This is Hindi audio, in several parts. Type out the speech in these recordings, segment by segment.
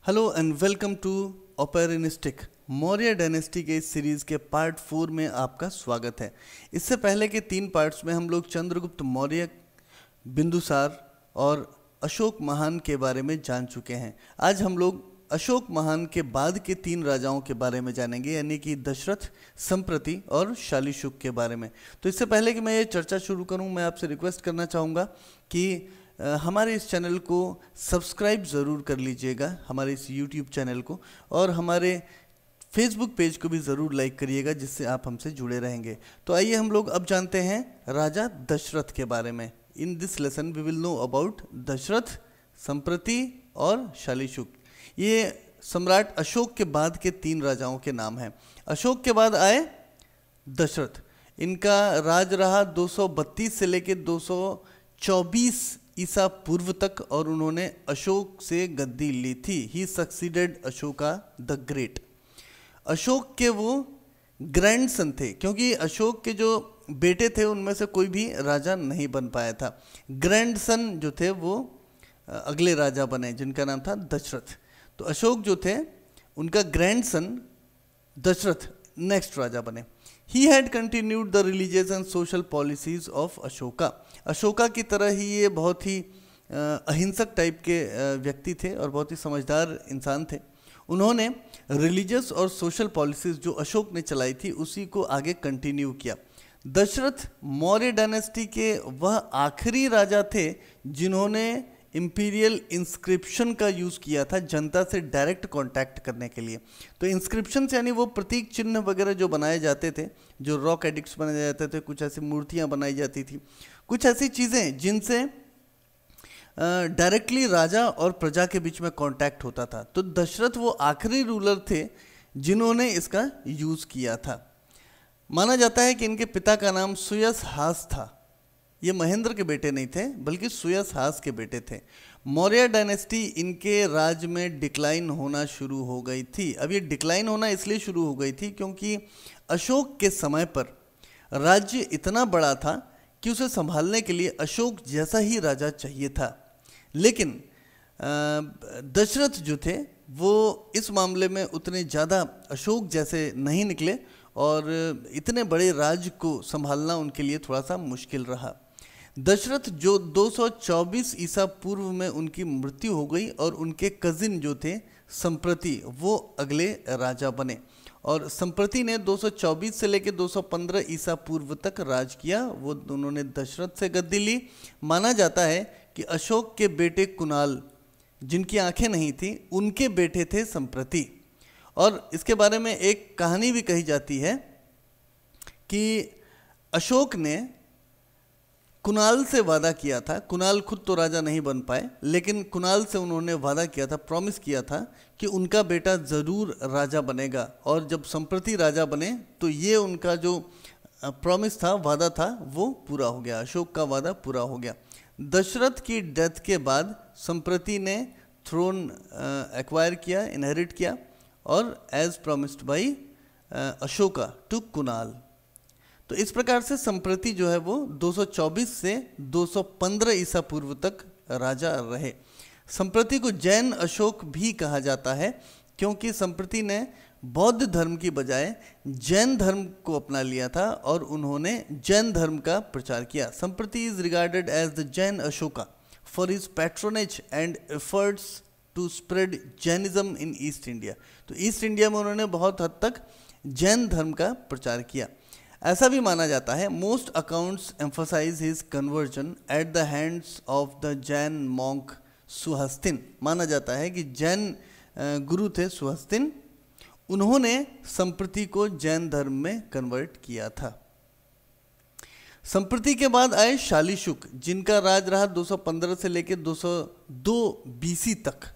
हेलो एंड वेलकम टू ओपेरिनिस्टिक। मौर्य डायनेस्टी के इस सीरीज़ के पार्ट 4 में आपका स्वागत है। इससे पहले के 3 पार्ट्स में हम लोग चंद्रगुप्त मौर्य, बिंदुसार और अशोक महान के बारे में जान चुके हैं। आज हम लोग अशोक महान के बाद के 3 राजाओं के बारे में जानेंगे, यानी कि दशरथ, संप्रति और शालिशुक के बारे में। तो इससे पहले कि मैं ये चर्चा शुरू करूं, मैं आपसे रिक्वेस्ट करना चाहूँगा कि हमारे इस चैनल को सब्सक्राइब ज़रूर कर लीजिएगा, हमारे इस यूट्यूब चैनल को, और हमारे फेसबुक पेज को भी ज़रूर लाइक करिएगा, जिससे आप हमसे जुड़े रहेंगे। तो आइए हम लोग अब जानते हैं राजा दशरथ के बारे में। In this lesson we will know about Dasharath, Samprati और शालिशुक। ये सम्राट अशोक के बाद के 3 राजाओं के नाम हैं। अशोक के बाद आए दशरथ। इनका राज रहा 232 से लेकर 224 ईसा पूर्व तक, और उन्होंने अशोक से गद्दी ली थी। He succeeded Ashoka the great. Ashok के वो ग्रैंडसन थे, क्योंकि अशोक के जो बेटे थे उनमें से कोई भी राजा नहीं बन पाया था। ग्रैंडसन जो थे वो अगले राजा बने, जिनका नाम था दशरथ। तो अशोक जो थे उनका ग्रैंडसन दशरथ नेक्स्ट राजा बने। He had continued the religious and social policies of Ashoka. Ashoka की तरह ही ये बहुत ही अहिंसक टाइप के व्यक्ति थे और बहुत ही समझदार इंसान थे। उन्होंने रिलीजियस और सोशल पॉलिसीज जो अशोक ने चलाई थी उसी को आगे कंटिन्यू किया। दशरथ मौर्य डायनेस्टी के वह आखिरी राजा थे जिन्होंने इंपीरियल इंस्क्रिप्शन का यूज़ किया था जनता से डायरेक्ट कांटेक्ट करने के लिए। तो इंस्क्रिप्शन यानी वो प्रतीक चिन्ह वगैरह जो बनाए जाते थे, जो रॉक एडिक्ट्स बनाए जाते थे, कुछ ऐसी मूर्तियाँ बनाई जाती थी, कुछ ऐसी चीज़ें जिनसे डायरेक्टली राजा और प्रजा के बीच में कांटेक्ट होता था। तो दशरथ वो आखिरी रूलर थे जिन्होंने इसका यूज़ किया था। माना जाता है कि इनके पिता का नाम सुयसहास था। ये महेंद्र के बेटे नहीं थे, बल्कि सुयसहास के बेटे थे। मौर्य डायनेस्टी इनके राज में डिक्लाइन होना शुरू हो गई थी। अब ये डिक्लाइन होना इसलिए शुरू हो गई थी क्योंकि अशोक के समय पर राज्य इतना बड़ा था कि उसे संभालने के लिए अशोक जैसा ही राजा चाहिए था। लेकिन दशरथ जो थे वो इस मामले में उतने ज़्यादा अशोक जैसे नहीं निकले, और इतने बड़े राज्य को संभालना उनके लिए थोड़ा सा मुश्किल रहा। दशरथ जो 224 ईसा पूर्व में उनकी मृत्यु हो गई, और उनके कजिन जो थे संप्रति वो अगले राजा बने। और संप्रति ने 224 से लेकर 215 ईसा पूर्व तक राज किया। वो उन्होंने दशरथ से गद्दी ली। माना जाता है कि अशोक के बेटे कुणाल, जिनकी आंखें नहीं थी, उनके बेटे थे संप्रति। और इसके बारे में एक कहानी भी कही जाती है कि अशोक ने कुणाल से वादा किया था। कुणाल खुद तो राजा नहीं बन पाए, लेकिन कुणाल से उन्होंने वादा किया था, प्रॉमिस किया था कि उनका बेटा ज़रूर राजा बनेगा। और जब संप्रति राजा बने तो ये उनका जो प्रॉमिस था, वादा था, वो पूरा हो गया। अशोक का वादा पूरा हो गया। दशरथ की डेथ के बाद संप्रति ने थ्रोन एक्वायर किया, इनहेरिट किया, और as promised by Ashoka to Kunal. तो इस प्रकार से संप्रति जो है वो 224 से 215 ईसा पूर्व तक राजा रहे। संप्रति को जैन अशोक भी कहा जाता है, क्योंकि संप्रति ने बौद्ध धर्म की बजाय जैन धर्म को अपना लिया था और उन्होंने जैन धर्म का प्रचार किया। Samprati is regarded as the Jain Ashoka for his patronage and efforts to spread Jainism in East India. तो ईस्ट इंडिया में उन्होंने बहुत हद तक जैन धर्म का प्रचार किया। ऐसा भी माना जाता है, most accounts emphasise his conversion at the hands of the Jain monk Suhastin. माना जाता है कि जैन गुरु थे सुहस्तिन, उन्होंने संप्रति को जैन धर्म में कन्वर्ट किया था। संप्रति के बाद आए शालिशुक, जिनका राज रहा 215 से लेकर 202 बीसी तक।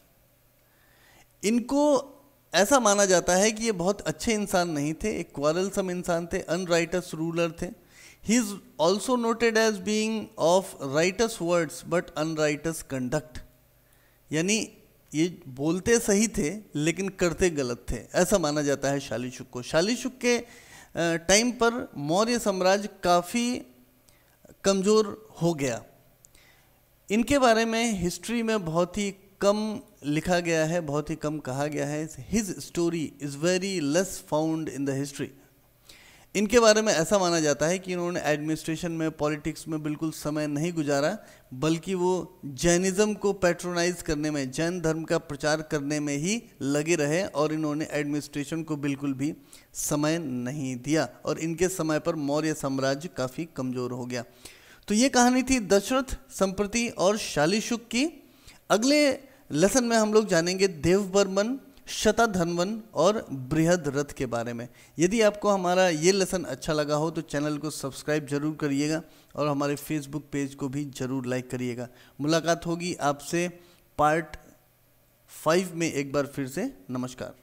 इनको ऐसा माना जाता है कि ये बहुत अच्छे इंसान नहीं थे, एक क्वारलसम इंसान थे, अनराइटस रूलर थे। He is also noted as being of righteous words but unrighteous conduct. यानी ये बोलते सही थे लेकिन करते गलत थे, ऐसा माना जाता है शालिशुक को। शालिशुक के टाइम पर मौर्य साम्राज्य काफ़ी कमज़ोर हो गया। इनके बारे में हिस्ट्री में बहुत ही कम लिखा गया है, बहुत ही कम कहा गया है। His story is very less found in the history. इनके बारे में ऐसा माना जाता है कि इन्होंने एडमिनिस्ट्रेशन में, पॉलिटिक्स में बिल्कुल समय नहीं गुजारा, बल्कि वो जैनिज़्म को पैट्रोनाइज करने में, जैन धर्म का प्रचार करने में ही लगे रहे और इन्होंने एडमिनिस्ट्रेशन को बिल्कुल भी समय नहीं दिया और इनके समय पर मौर्य साम्राज्य काफ़ी कमज़ोर हो गया। तो ये कहानी थी दशरथ, संप्रति और शालिशुक की। अगले लेसन में हम लोग जानेंगे देवबर्मन, शतधन्वन और बृहद रथ के बारे में। यदि आपको हमारा ये लेसन अच्छा लगा हो तो चैनल को सब्सक्राइब जरूर करिएगा और हमारे फेसबुक पेज को भी जरूर लाइक करिएगा। मुलाकात होगी आपसे पार्ट 5 में एक बार फिर से। नमस्कार।